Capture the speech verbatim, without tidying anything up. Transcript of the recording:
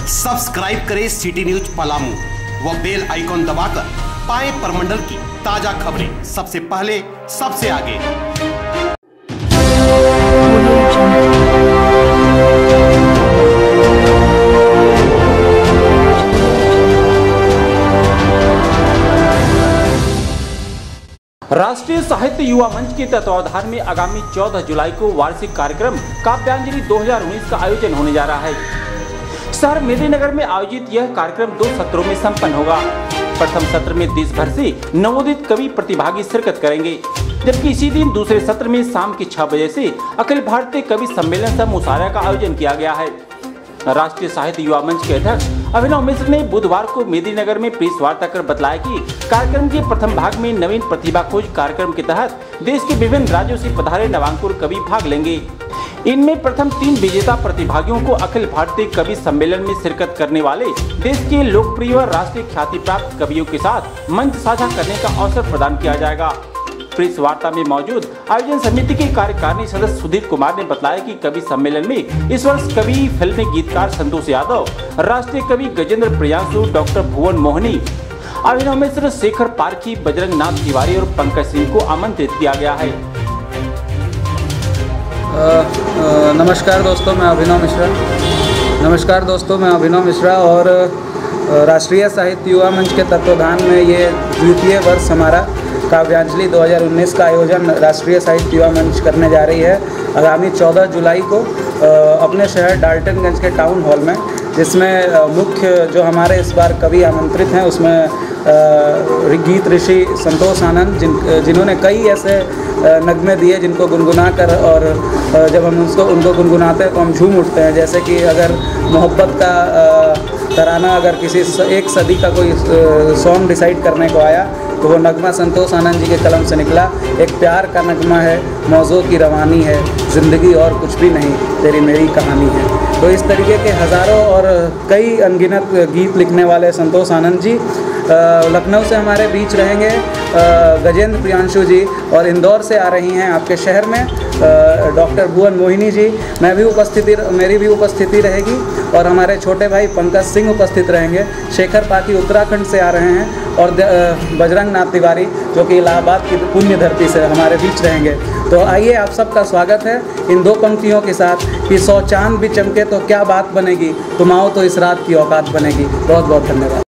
Subscribe करें city news Palamu व bell icon दबाकर पाएं परमंडल की ताजा खबरें सबसे पहले सबसे आगे। राष्ट्रीय साहित्य युवा मंच के तत्वावधान में आगामी चौदह जुलाई को वार्षिक कार्यक्रम काव्यांजलि दो हज़ार उन्नीस का आयोजन होने जा रहा है। शहर मेदिनीनगर में आयोजित यह कार्यक्रम दो सत्रों में संपन्न होगा। प्रथम सत्र में देश भर से नवोदित कवि प्रतिभागी शिरकत करेंगे, जबकि इसी दिन दूसरे सत्र में शाम के छह बजे से अखिल भारतीय कवि सम्मेलन सह मुशायरा का आयोजन किया गया है। राष्ट्रीय साहित्य युवा मंच के अध्यक्ष अभिनव मिश्र ने बुधवार को मेदिनीनगर में प्रेस वार्ता कर बताया कि कार्यक्रम के प्रथम भाग में नवीन प्रतिभा खोज कार्यक्रम के तहत देश के विभिन्न राज्यों से पधारे नवांकुर कवि भाग लेंगे। इनमें प्रथम तीन विजेता प्रतिभागियों को अखिल भारतीय कवि सम्मेलन में शिरकत करने वाले देश के लोकप्रिय व राष्ट्रीय ख्याति प्राप्त कवियों के साथ मंच साझा करने का अवसर प्रदान किया जाएगा। प्रेस वार्ता में मौजूद आयोजन समिति के कार्यकारिणी सदस्य सुधीर कुमार ने बताया कि कवि सम्मेलन में इस वर्ष कवि, फिल्मी गीतकार संतोष यादव, राष्ट्रीय कवि गजेंद्र प्रियांशु, डॉक्टर भुवन मोहनी, अभिनव मिश्र, शेखर पारखी, बजरंग नाथ तिवारी और पंकज सिंह को आमंत्रित किया गया है। आ, आ, नमस्कार दोस्तों, मैं अभिनव मिश्रा नमस्कार दोस्तों मैं अभिनव मिश्रा और राष्ट्रीय साहित्य युवा मंच के तत्वावधान में ये द्वितीय वर्ष हमारा काव्यांजलि दो हज़ार उन्नीस का आयोजन राष्ट्रीय साहित्य युवा मंच करने जा रही है आगामी चौदह जुलाई को अपने शहर डाल्टनगंज के टाउन हॉल में, जिसमें मुख्य जो हमारे इस बार कवि आमंत्रित हैं उसमें गीत ऋषि संतोष आनंद, जिन जिन्होंने कई ऐसे नगमे दिए जिनको गुनगुना कर, और जब हम उसको उनको गुनगुनाते हैं तो हम झूम उठते हैं। जैसे कि अगर मोहब्बत का तराना अगर किसी एक सदी का कोई सॉन्ग डिसाइड करने को आया तो वो नगमा संतोष आनंद जी के कलम से निकला। एक प्यार का नगमा है, मौजों की रवानी है, ज़िंदगी और कुछ भी नहीं, तेरी मेरी कहानी है। तो इस तरीके के हज़ारों और कई अनगिनत गीत लिखने वाले संतोष आनंद जी लखनऊ से हमारे बीच रहेंगे। गजेंद्र प्रियांशु जी और इंदौर से आ रही हैं आपके शहर में डॉक्टर भुवन मोहिनी जी, मैं भी उपस्थिति मेरी भी उपस्थिति रहेगी और हमारे छोटे भाई पंकज सिंह उपस्थित रहेंगे। शेखर पारखी उत्तराखंड से आ रहे हैं और बजरंग नाथ तिवारी जो कि इलाहाबाद की पुण्य धरती से हमारे बीच रहेंगे। तो आइए, आप सबका स्वागत है इन दो पंक्तियों के साथ कि सौ चांद भी चमके तो क्या बात बनेगी, तुम आओ तो इस रात की औकात बनेगी। बहुत बहुत धन्यवाद।